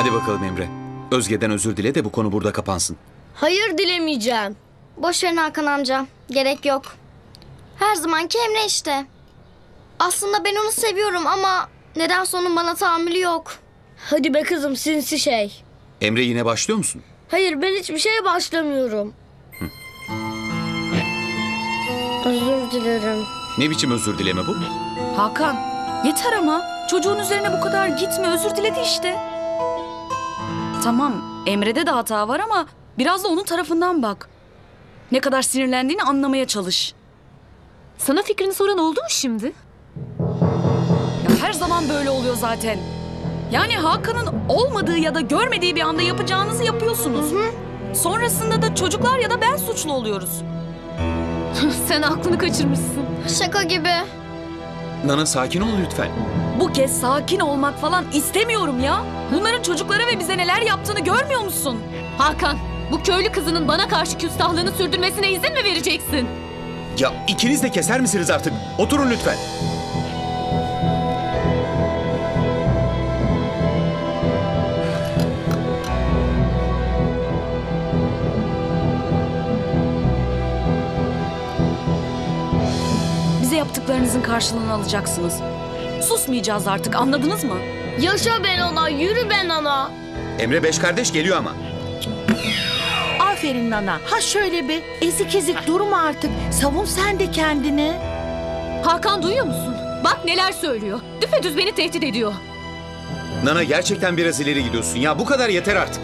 Hadi bakalım Emre. Özge'den özür dile de bu konu burada kapansın. Hayır, dilemeyeceğim. Boş verin Hakan amca. Gerek yok. Her zamanki Emre işte. Aslında ben onu seviyorum ama nedense onun bana tahammülü yok. Hadi be kızım, sinsi şey. Emre yine başlıyor musun? Hayır, ben hiçbir şeye başlamıyorum. Özür dilerim. Ne biçim özür dileme bu? Hakan, yeter ama. Çocuğun üzerine bu kadar gitme, özür diledi işte. Tamam, Emre'de de hata var ama biraz da onun tarafından bak. Ne kadar sinirlendiğini anlamaya çalış. Sana fikrini soran oldu mu şimdi? Ya her zaman böyle oluyor zaten. Yani Hakan'ın olmadığı ya da görmediği bir anda yapacağınızı yapıyorsunuz. Sonrasında da çocuklar ya da ben suçlu oluyoruz. Sen aklını kaçırmışsın. Şaka gibi. Nana sakin ol lütfen. Bu kez sakin olmak falan istemiyorum ya. Bunların çocuklara ve bize neler yaptığını görmüyor musun? Hakan, bu köylü kızının bana karşı küstahlığını sürdürmesine izin mi vereceksin? Ya ikiniz de keser misiniz artık? Oturun lütfen. Bize yaptıklarınızın karşılığını alacaksınız. Susmayacağız artık, anladınız mı? Yaşa ben ona, yürü ben ona. Emre beş kardeş geliyor ama. Aferin Nana. Ha şöyle bir ezik ezik durma artık. Savun sen de kendini. Hakan, duyuyor musun? Bak neler söylüyor. Düpedüz beni tehdit ediyor. Nana gerçekten biraz ileri gidiyorsun. Ya bu kadar yeter artık.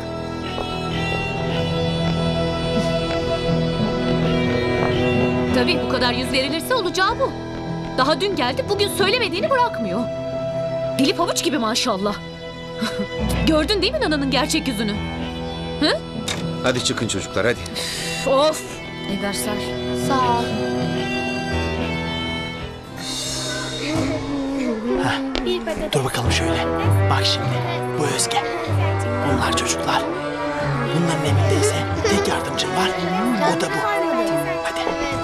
Tabii bu kadar yüz verilirse olacağı bu. Daha dün geldi, bugün söylemediğini bırakmıyor. Dili pabuç gibi maşallah. Gördün değil mi Nana'nın gerçek yüzünü? Hadi çıkın çocuklar hadi. Of! İyi dersler. Sağ ol. Dur bakalım şöyle. Bak şimdi bu Özge. Bunlar çocuklar. Bunların evindeyse tek yardımcım var. O da bu. Hadi.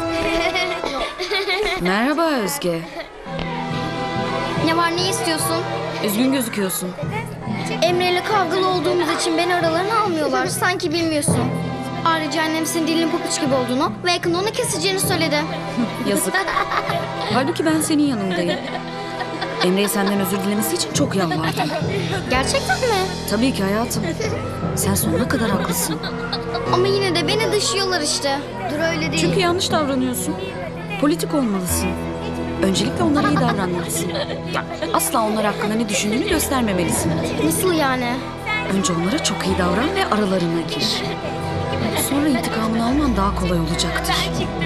Merhaba Özge. Ne var, ne istiyorsun? Üzgün gözüküyorsun. Emre ile kavgalı olduğumuz için beni aralarına almıyorlar. Sanki bilmiyorsun. Ayrıca annem senin dilinin papuç gibi olduğunu ve yakında onu keseceğini söyledi. Yazık. Halbuki ben senin yanındayım. Emre'ye senden özür dilemesi için çok yalvardım. Gerçekten mi? Tabii ki hayatım. Sen sonuna kadar haklısın. Ama yine de beni dışlıyorlar işte. Dur öyle değil. Çünkü yanlış davranıyorsun. Politik olmalısın. Öncelikle onlara iyi davranmalısın. Asla onlar hakkında ne düşündüğünü göstermemelisin. Nasıl yani? Önce onlara çok iyi davran ve aralarına gir. Sonra intikamını alman daha kolay olacaktır.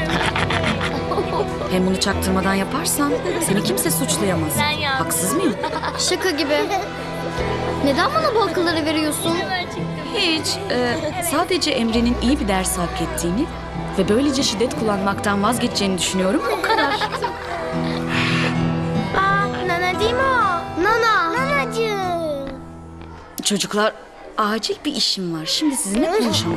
Hem bunu çaktırmadan yaparsan seni kimse suçlayamaz. Haksız mıyım? Şaka gibi. Neden bana bu akılları veriyorsun? Hiç. Sadece Emre'nin iyi bir ders hak ettiğini ve böylece şiddet kullanmaktan vazgeçeceğini düşünüyorum. O kadar. Nana değil mi o? Nana. Nanacığım. Çocuklar, acil bir işim var. Şimdi sizinle konuşamam.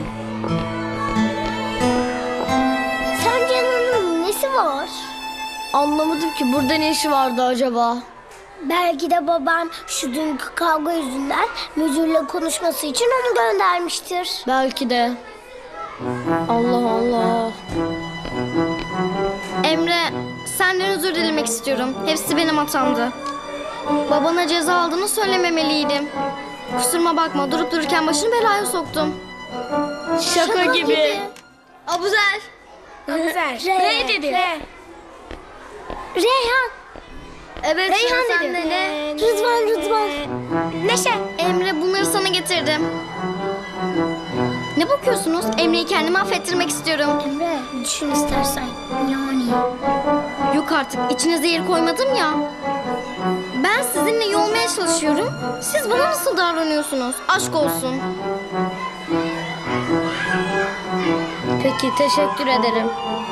Sence Nana'nın nesi var? Anlamadım ki, burada ne işi vardı acaba? Belki de babam şu dünkü kavga yüzünden müdürle konuşması için onu göndermiştir. Belki de. Allah Allah. Emre, senden özür dilemek istiyorum. Hepsi benim hatamdı. Babana ceza aldığını söylememeliydim. Kusuruma bakma, durup dururken başını belaya soktum. Şaka gibi. Abuzer. Ne dedi? Reyhan. Evet, Reyhan dedi. Rıdvan. Neşe. Emre, bunları sana getirdim. Ne bakıyorsunuz? Emre'yi kendime affettirmek istiyorum. Emre, düşün istersen. Yani. Yok artık, içine zehir koymadım ya. Ben sizinle iyi olmaya çalışıyorum. Siz bana nasıl davranıyorsunuz? Aşk olsun. Peki, teşekkür ederim.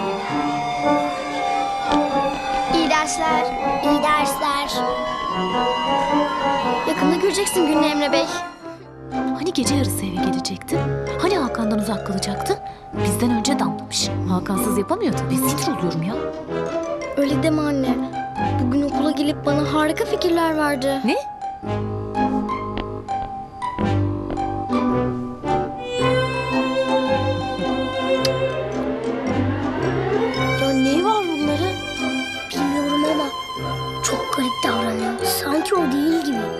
İyi dersler. İyi dersler. Yakında göreceksin gününü Emre Bey. Hani gece yarısı eve gelecektin? Hani Hakan'dan uzak kalacaktın? Bizden önce damlamış. Hakansız yapamıyor tabii. Sinir oluyorum ya. Öyle deme anne. Bugün okula gelip bana harika fikirler verdi. Ne?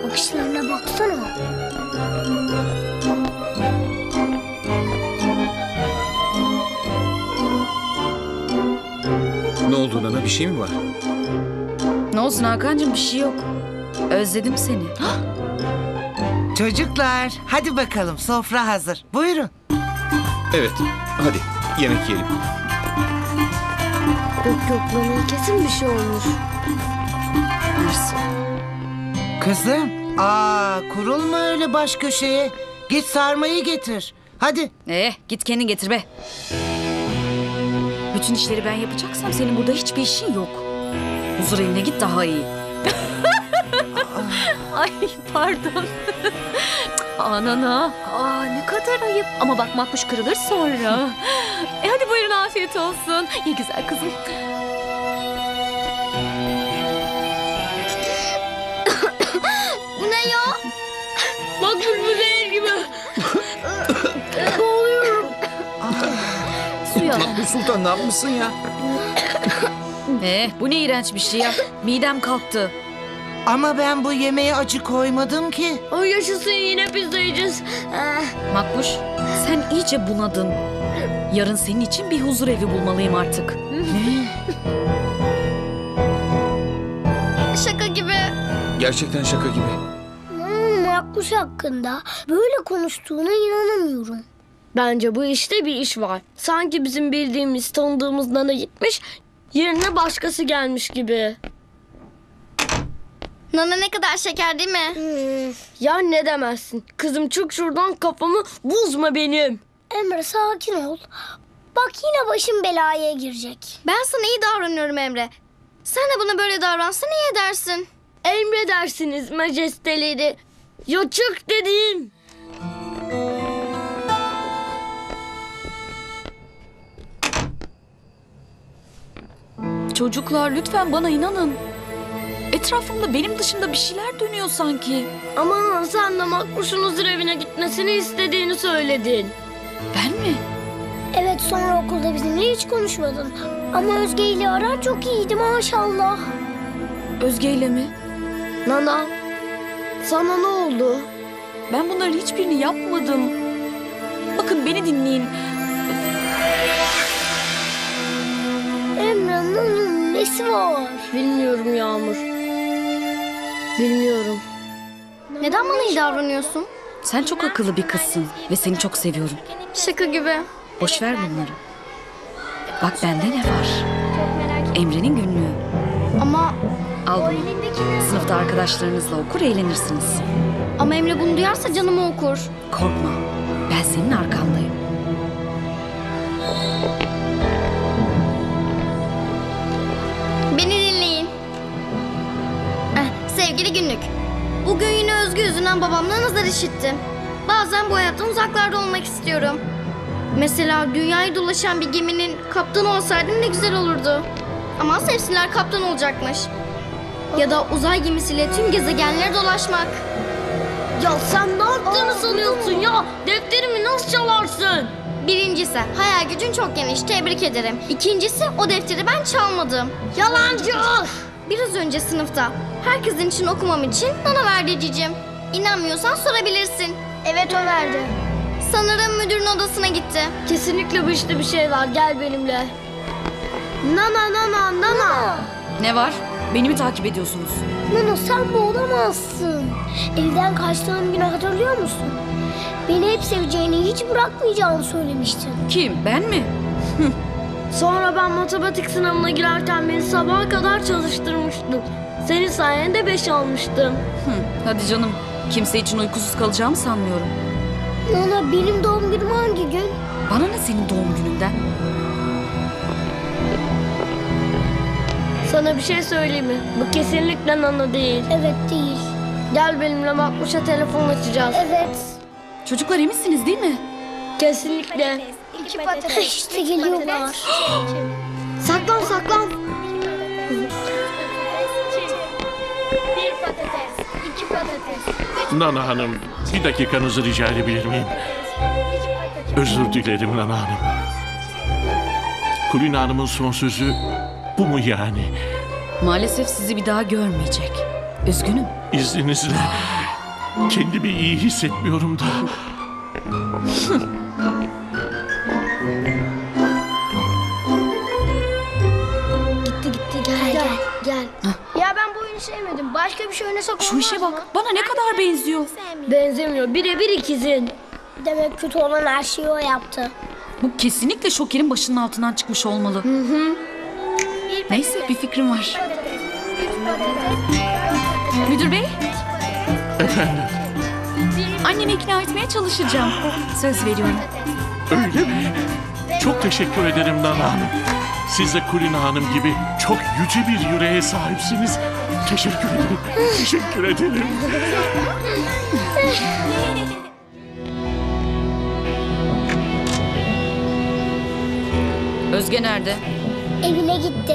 bakışlarına baksana. Ne oldu Nana, bir şey mi var? Ne olsun Hakan'cığım, bir şey yok. Özledim seni. Çocuklar hadi bakalım sofra hazır. Buyurun. Evet, hadi yemek yiyelim. Yok bana kesin bir şey olmuş. Mersi. Kızım. Kurulma öyle baş köşeye. Git sarmayı getir. Hadi. Git kendin getir be. Bütün işleri ben yapacaksam senin burada hiçbir işin yok. Huzur evine git daha iyi. Ay pardon. Nana. Ne kadar ayıp. Ama bak Makbuş kırılır sonra. Hadi buyurun afiyet olsun. Ye güzel kızım. Bu ne ya? Bak bu değil gibi. Boğuluyorum. Suya. Bu Sultan ne yapmışsın ya? Bu ne iğrenç bir şey ya. Midem kalktı. Ama ben bu yemeğe acı koymadım ki. O yaşasın, yine pizza yiyeceğiz. Makbuş, sen iyice bunadın. Yarın senin için bir huzur evi bulmalıyım artık. Şaka gibi. Gerçekten şaka gibi. Makbuş hakkında böyle konuştuğuna inanamıyorum. Bence bu işte bir iş var. Sanki bizim bildiğimiz, tanıdığımız Nana gitmiş, yerine başkası gelmiş gibi. Nana ne kadar şeker değil mi? Ya ne demezsin. Kızım çık şuradan, kafamı bozma benim. Emre sakin ol. Bak yine başım belaya girecek. Ben sana iyi davranıyorum Emre. Sen de bana böyle davransan iyi edersin. Emredersiniz majesteleri. Ya çık dedim. Çocuklar lütfen bana inanın. Etrafımda benim dışında bir şeyler dönüyor sanki. Ama sen de Makbuş'un huzur evine gitmesini istediğini söyledin. Ben mi? Evet, sonra okulda bizimle hiç konuşmadın. Ama Özge ile aran çok iyiydi maşallah. Özge ile mi? Nana, sana ne oldu? Ben bunların hiçbirini yapmadım. Bakın beni dinleyin. Emre, Nana'nın nesi var? Bilmiyorum Yağmur. Bilmiyorum. Neden bana iyi davranıyorsun? Sen çok akıllı bir kızsın ve seni çok seviyorum. Şaka gibi. Boş ver bunları. Bak bende ne var? Emre'nin günlüğü. Ama Al bunu. Sınıfta arkadaşlarınızla okur eğlenirsiniz. Emre bunu duyarsa canımı okur. Korkma. Ben senin arkandayım. Beni dinleyin. Sevgili günlük. Bugün yine Özgü yüzünden babamdan azar işittim. Bazen bu hayattan uzaklarda olmak istiyorum. Mesela dünyayı dolaşan bir geminin kaptanı olsaydım ne güzel olurdu. Ama sevsinler kaptan olacakmış. Ya da uzay gemisiyle tüm gezegenleri dolaşmak. Ya sen ne yaptığını sanıyorsun ya? Defterimi nasıl çalarsın? Birincisi, hayal gücün çok geniş, tebrik ederim. İkincisi, o defteri ben çalmadım. Yalancı! Biraz önce sınıfta herkesin için okumam için bana verdi cicim. İnanmıyorsan sorabilirsin. Evet, o verdi. Sanırım müdürün odasına gitti. Kesinlikle bu işte bir şey var. Gel benimle. Nana. Ne var? Beni mi takip ediyorsunuz? Nano, sen bu olamazsın. Evden kaçtığın günü hatırlıyor musun? Beni hep seveceğini, hiç bırakmayacağını söylemiştin. Kim? Ben mi? Sonra ben matematik sınavına girerken beni sabaha kadar çalıştırmıştın. Senin sayende 5 almıştım. Hadi canım. Kimse için uykusuz kalacağımı sanmıyorum. Nana, benim doğum günüm hangi gün? Bana ne senin doğum gününden? Sana bir şey söyleyeyim mi? Bu kesinlikle Nana değil. Evet, değil. Gel benimle, Makbuş'a telefon açacağız. Evet. Çocuklar eminsiniz değil mi? Kesinlikle. İşte geliyorlar. Saklan. Nana Hanım, bir dakikanızı rica edebilir miyim? Özür dilerim Nana Hanım. Kulina Hanım'ın son sözü bu mu yani? Maalesef sizi bir daha görmeyecek. Üzgünüm. İzninizle Kendimi iyi hissetmiyorum da. Gitti gel. Ya ben bu oyunu sevmedim. Başka bir şey oynasak olmaz Şu işe bak. mı? Bana ne kadar benziyor. Benzemiyor. Birebir ikizin. Demek kötü olan her şeyi o yaptı. Bu kesinlikle Şoker'in başının altından çıkmış olmalı. Neyse bir fikrim var. Müdür bey, Efendim, annemi ikna etmeye çalışacağım. Söz veriyorum. öyle mi? Çok teşekkür ederim Nana Hanım. Siz de Kulina Hanım gibi çok yüce bir yüreğe sahipsiniz. Teşekkür ederim. Teşekkür ederim. Özge nerede? Evine gitti.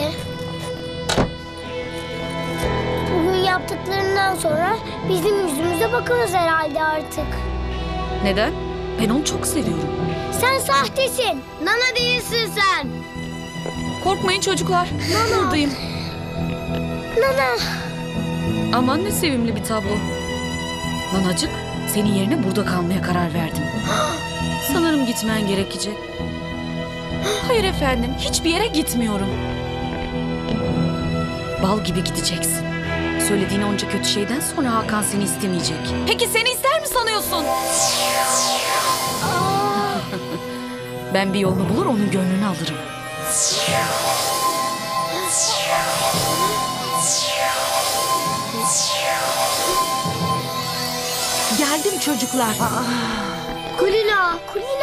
Bugün yaptıklarından sonra bizim yüzümüze bakamaz herhalde artık. Neden? Ben onu çok seviyorum. Sen sahtesin. Nana değilsin sen. Korkmayın çocuklar. Buradayım. Nana. Aman ne sevimli bir tablo. Nanacık, senin yerine burada kalmaya karar verdim. Sanırım gitmen gerekecek. Hayır efendim, hiçbir yere gitmiyorum. Bal gibi gideceksin. Söylediğin onca kötü şeyden sonra Hakan seni istemeyecek. Peki seni ister mi sanıyorsun? Ben bir yolunu bulur, onun gönlünü alırım. Geldim çocuklar. Kulina.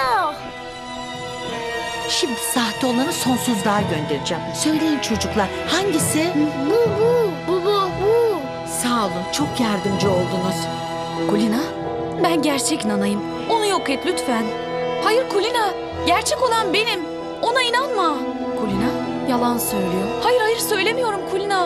Şimdi sahte olanı sonsuzluğa göndereceğim. Söyleyin çocuklar, hangisi? Bu. Sağ olun, çok yardımcı oldunuz. Kulina, ben gerçek Nana'yım. Onu yok et lütfen. Hayır Kulina, gerçek olan benim. Ona inanma. Kulina, yalan söylüyor. Hayır söylemiyorum Kulina.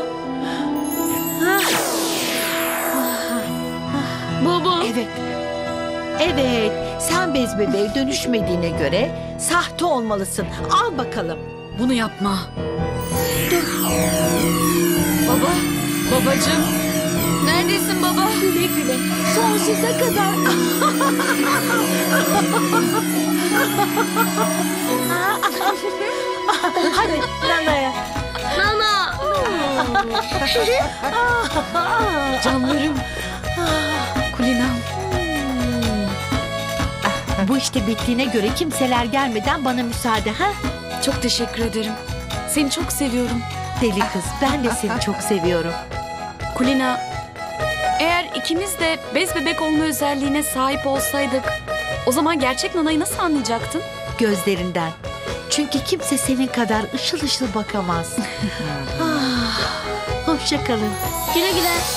Baba. Evet, sen bez bebeğe dönüşmediğine göre sahte olmalısın. Al bakalım. Bunu yapma. Baba, babacığım. Neredesin baba? Güle. Sonsuza kadar. Hadi Nana'ya. Nana. Canlarım. Kulina'm. Bu işte bittiğine göre kimseler gelmeden bana müsaade ha? Çok teşekkür ederim. Seni çok seviyorum. Deli kız, ben de seni çok seviyorum. Kulina, eğer ikimiz de bez bebek olma özelliğine sahip olsaydık, o zaman gerçek Nana'yı nasıl anlayacaktın? Gözlerinden. Çünkü kimse senin kadar ışıl ışıl bakamaz. Hoşça kalın. Güle.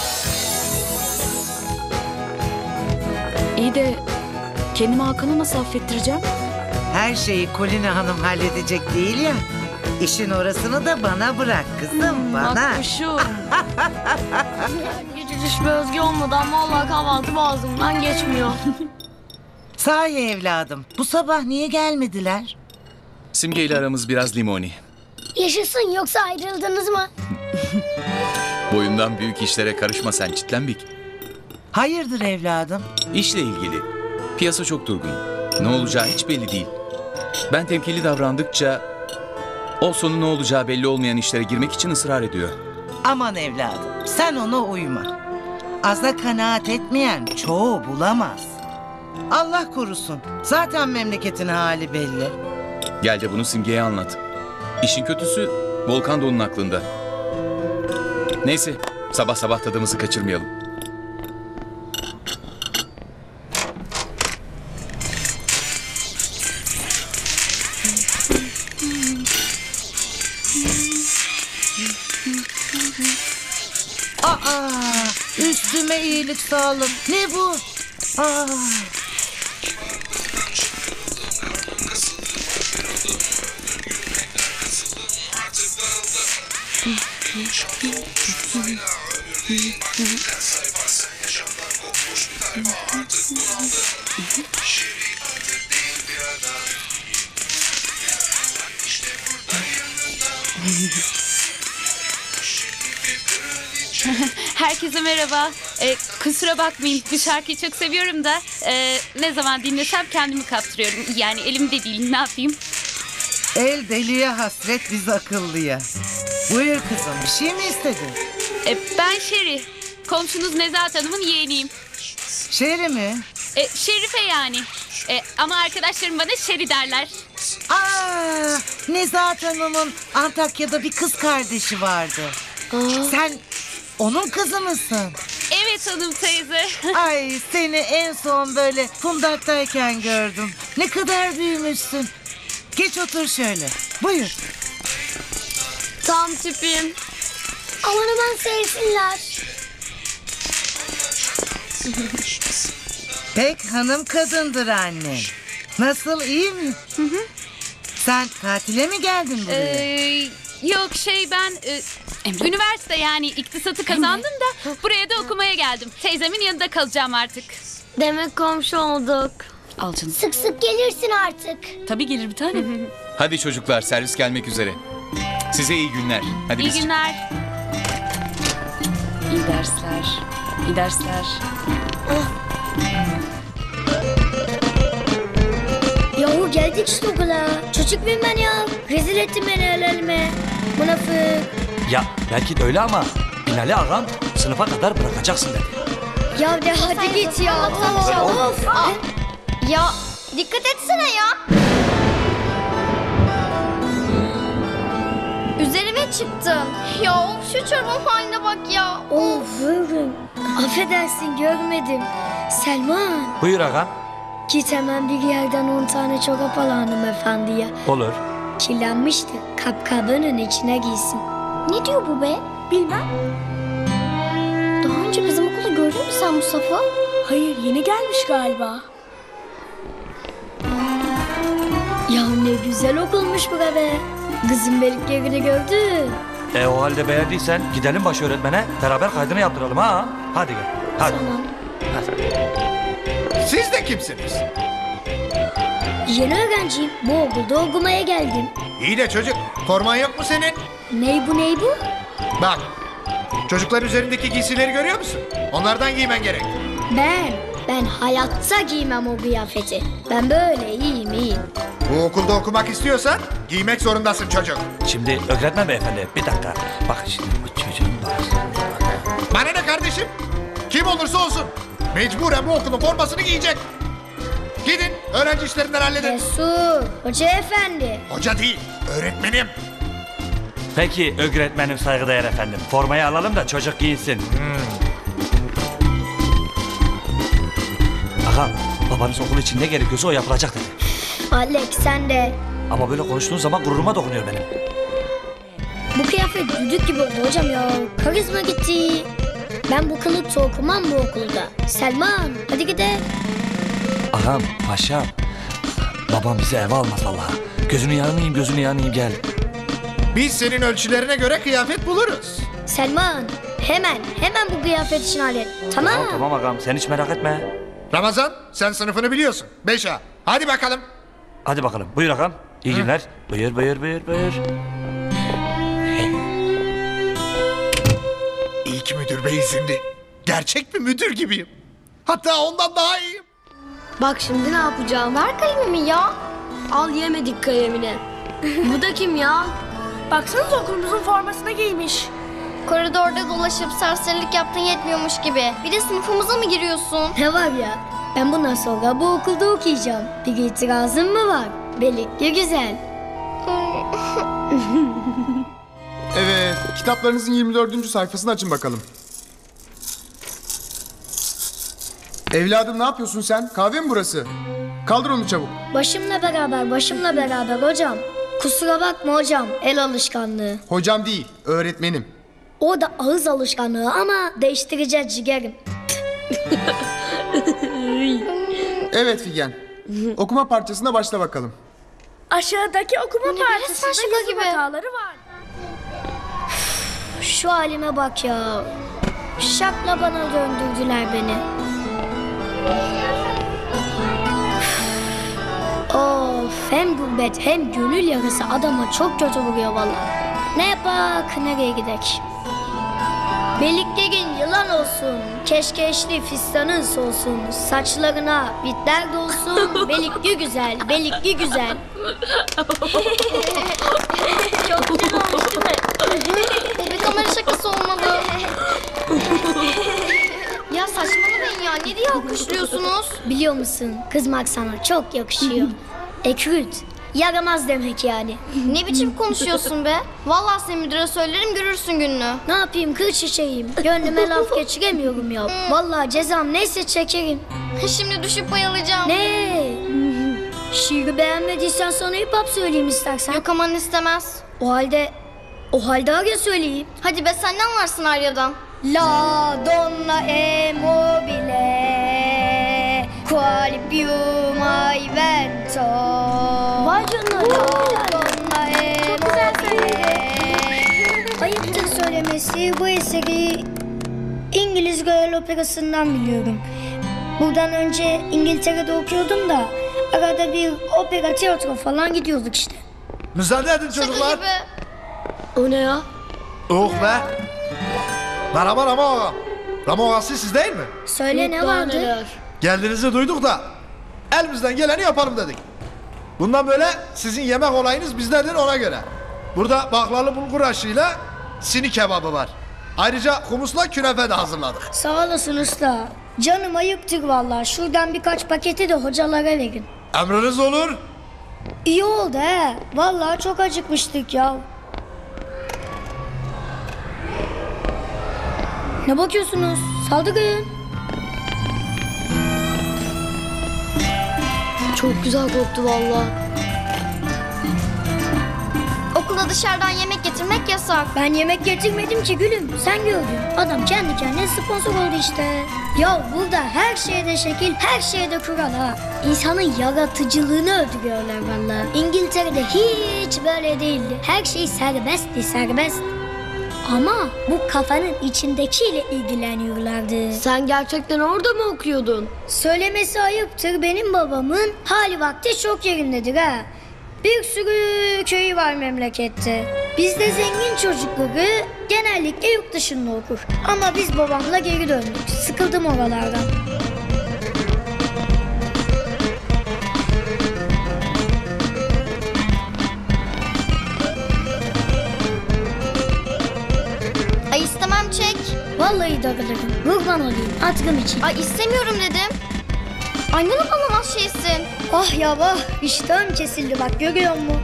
İyi de kendimi Hakan'a nasıl affettireceğim? Her şeyi Kulina Hanım halledecek değil ya. İşin orasını da bana bırak kızım, bana. Haklışım. Geceliş bir Özge olmadan vallahi kahvaltı boğazımdan geçmiyor. Sahi evladım, bu sabah niye gelmediler? Simge ile aramız biraz limoni. Yaşasın, yoksa ayrıldınız mı? Boyundan büyük işlere karışma sen Çitlenbik. Hayırdır evladım? İşle ilgili. Piyasa çok durgun. Ne olacağı hiç belli değil. Ben temkinli davrandıkça o sonu ne olacağı belli olmayan işlere girmek için ısrar ediyor. Aman evladım, sen ona uyma. Aza kanaat etmeyen çoğu bulamaz. Allah korusun, zaten memleketin hali belli. Gel de bunu Simge'ye anlat. İşin kötüsü Volkan da onun aklında. Neyse sabah sabah tadımızı kaçırmayalım. Aa, üstüme iyilik sağlık. Ne bu? Aa. Herkese merhaba. Kusura bakmayın, bu şarkıyı çok seviyorum da ne zaman dinlesem kendimi kaptırıyorum. Yani elimde değil, ne yapayım? El deliye hasret biz akıllıya. Buyur kızım, bir şey mi istedin? Ben Şeri, komşunuz Nezahat Hanım'ın yeğeniyim. Şeri mi? Şerife yani. Ama arkadaşlarım bana Şeri derler. Nezahat Hanım'ın Antakya'da bir kız kardeşi vardı. Sen onun kızı mısın? Evet hanım teyze. Ay seni en son böyle fundaktayken gördüm. Ne kadar büyümüşsün. Geç otur şöyle. Buyur. Tam tipim. Aman aman sevsinler. Pek hanım kadındır anne. Nasıl, iyi mi? Sen tatile mi geldin buraya? Yok ben üniversite yani iktisatı kazandım da buraya da okumaya geldim. Teyzemin yanında kalacağım artık. Demek komşu olduk. Al canım. Sık sık gelirsin artık. Tabii gelir bir tane. Hadi çocuklar, servis gelmek üzere. Size iyi günler. Hadi İyi biz günler. İyi dersler. İyi dersler. Yahu geldik işte okula. Çocuk muyum ben ya? Rezil ettin beni el elime. Münafık. Ya belki de öyle ama Binali ağam sınıfa kadar bırakacaksın dedi. Ya de hadi git ya. Of. Ya dikkat etsene ya. Üzerime çıktın. Ya of şu çorbanın haline bak ya. Of buyurun. Affedersin görmedim. Selman. Buyur ağam. Git hemen bir yerden 10 tane çorap al hanımefendiye. Olur. Kirlenmişti. Kapkabının içine giysin. Ne diyor bu be? Bilmem. Daha önce bizim okulu gördün mü sen Mustafa? Hayır, yeni gelmiş galiba. Ya ne güzel okulmuş bu be. Kızın beliklerini gördü. O halde beğendiysen gidelim baş öğretmene beraber kaydını yaptıralım ha. Hadi gel. Hadi. Tamam. Siz de kimsiniz? Yeni öğrenciyim. Bu okulda okumaya geldim. İyi de çocuk, forman yok mu senin? Ney bu? Bak, çocuklar üzerindeki giysileri görüyor musun? Onlardan giymen gerek. Ben hayatta giymem o kıyafeti. Ben böyle iyiyim. Bu okulda okumak istiyorsan giymek zorundasın çocuk. Şimdi öğretmen beyefendi bir dakika. Bak şimdi bu çocuğun babası. Bana ne kardeşim? Kim olursa olsun mecburen bu okulun formasını giyecek. Gidin öğrenci işlerinden halledin. Mesut, hoca efendi. Hoca değil, öğretmenim. Peki öğretmenim saygıdeğer efendim. Formayı alalım da çocuk giyinsin. Ağam babanız okul için ne gerekiyorsa o yapılacak dedi. Alex sen de. Ama böyle konuştuğun zaman gururuma dokunuyor benim. Bu kıyafet düdük gibi oldu hocam ya. Karizma gitti. Ben bu kılıkta okumam bu okulda. Selman hadi gidelim. Ağam, paşam. Babam bizi eve almaz Allah'a. Gözünü yanayım gel. Biz senin ölçülerine göre kıyafet buluruz. Selman hemen bu kıyafet için hallet. Tamam. Tamam ağam sen hiç merak etme. Ramazan sen sınıfını biliyorsun. 5A. Hadi bakalım. Hadi bakalım buyur ağam. İyi günler. Buyur. İlk müdür bey izinli. Gerçek bir müdür gibiyim. Hatta ondan daha iyiyim. Bak şimdi ne yapacağım? Ver kalemimi ya. Al yemedik kalemini. Bu da kim ya? Baksanıza okulumuzun formasını giymiş. Koridorda dolaşıp serserilik yaptın yetmiyormuş gibi. Bir de sınıfımıza mı giriyorsun? Ne var ya? Ben bundan sonra bu okulda okuyacağım. Bir itirazın mı var? Belikli güzel. Evet, kitaplarınızın 24. sayfasını açın bakalım. Evladım ne yapıyorsun sen? Kahve mi burası? Kaldır onu çabuk. Başımla beraber hocam. Kusura bakma hocam, el alışkanlığı. Hocam değil, öğretmenim. O da ağız alışkanlığı ama değiştireceğiz ciğerim. Evet Figen, okuma parçasına başla bakalım. Aşağıdaki okuma parçasında şaka yazım gibi. hataları var. Şu halime bak ya. Şakla bana döndürdüler beni. Of, hem gurbet hem gönül yarısı adama çok kötü vuruyor vallahi. Ne yapak, nereye gidek? Beliklerin yılan olsun, keşkeşli fistanın solsun, saçlarına bitler dolsun, belikli güzel, belikli güzel. Çok güzel olmuş değil mi? Bu bir kamera şakası olmalı. Ya saçmalamayın ya. Ne diye alkışlıyorsunuz? Biliyor musun, kızmak sana çok yakışıyor. Ekrüt, yaramaz demek yani. Ne biçim konuşuyorsun be? Vallahi seni müdüre söylerim görürsün gününü. Ne yapayım kır çiçeğim, gönlüme laf geçiremiyorum ya. Vallahi cezam neyse çekerim. Şimdi düşüp bayılacağım. Ne? Şiiri beğenmediysen sana hip hop söyleyeyim istersen. Yok aman istemez. O halde Arya söyleyeyim. Hadi be sen ne anlarsın Arya'dan? La donna è mobile, quale più mai vento. Vay canına. La donna è mobile. Ayıptır söylemesi, bu eseri İngiliz Royal Operası'ndan biliyorum. Buradan önce İngiltere'de okuyordum da arada bir opera, tiyatro falan gidiyorduk işte. Müsaade edin çocuklar. Şaka gibi. O ne ya? Oh be. Merhaba Ramo Ağa. Ramo Ağası siz değil mi? Söyle ne vardı? Geldiğinizi duyduk da elimizden geleni yapalım dedik. Bundan böyle sizin yemek olayınız bizdedir ona göre. Burada baklalı bulgur aşıyla sini kebabı var. Ayrıca humusla künefe de hazırladık. Sağ olasın usta. Canım ayıptır vallahi. Şuradan birkaç paketi de hocalara verin. Emriniz olur. İyi oldu he. Vallahi çok acıkmıştık ya. Ne bakıyorsunuz? Saldırın. Çok güzel koktu vallahi. Okulda dışarıdan yemek getirmek yasak. Ben yemek getirmedim ki gülüm. Sen gördün. Adam kendi kendine sponsor oldu işte. Ya burada her şeyde şekil, her şeyde kural ha. İnsanın yaratıcılığını öldürüyorlar vallahi. İngiltere'de hiç böyle değildi. Her şey serbestti, serbest. Ama bu kafanın içindekiyle ilgileniyorlardı. Sen gerçekten orada mı okuyordun? Söylemesi ayıptır, benim babamın hali vakti çok yerindedir ha. Bir sürü köyü var memlekette. Bizde zengin çocukları genellikle yurt dışında okur. Ama biz babamla geri döndük. Sıkıldım oralardan. Ay istemem çek. Vallahi darılırım. Kurban olayım. Atkım için. Ay istemiyorum dedim. Ay ne anlamaz şeysin. Ah ya vah. İştahım kesildi bak görüyor musun?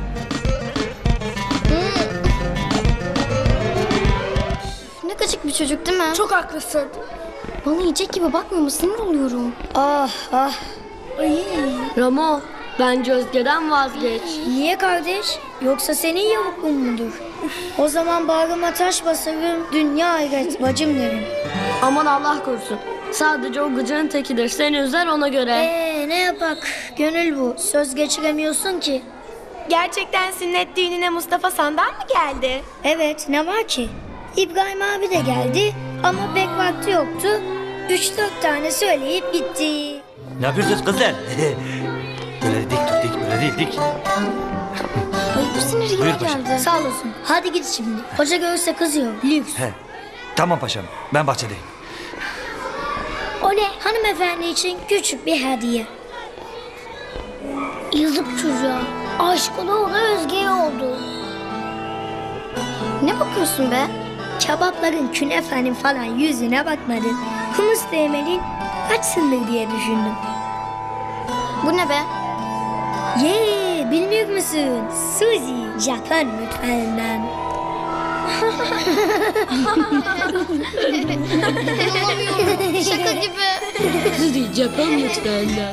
Ne gıcık bir çocuk değil mi? Çok haklısın. Bana yiyecek gibi bakmıyor mu? Sinir oluyorum. Ah ah. Ay. Ramo bence Özge'den vazgeç. Niye kardeş? Yoksa senin yavukluğun mudur? O zaman bağrıma taş basarım, dünya hayret bacım derim. Aman Allah korusun. Sadece o gıcığın tekidir. Seni üzer ona göre. Ne yapak? Gönül bu. Söz geçiremiyorsun ki. Gerçekten sünnet düğününe Mustafa Sandal mı geldi? Evet, ne var ki? İbrahim abi de geldi ama pek vakti yoktu. 3-4 tane söyleyip gitti. Ne yapıyorsunuz kızlar? Böyle dik dur dik böyle değil dik. Ay bu sinir yine Buyur paşam. geldi. Sağ olasın. Hadi git şimdi. Hoca görürse kızıyor. Lüks. He. Tamam paşam ben bahçedeyim. O ne? Hanımefendi için küçük bir hediye. Yazık çocuğa. Aşkına ona Özge'ye oldu. Ne bakıyorsun be? Kebapların, künefenin falan yüzüne bakmadın. Humus değmelin açsındır diye düşündüm. Bu ne be? Bilmiyor musun? Suzy, Japon mutfağından. İnanamıyorum. Şaka gibi. Suzy, Japon mutfağından.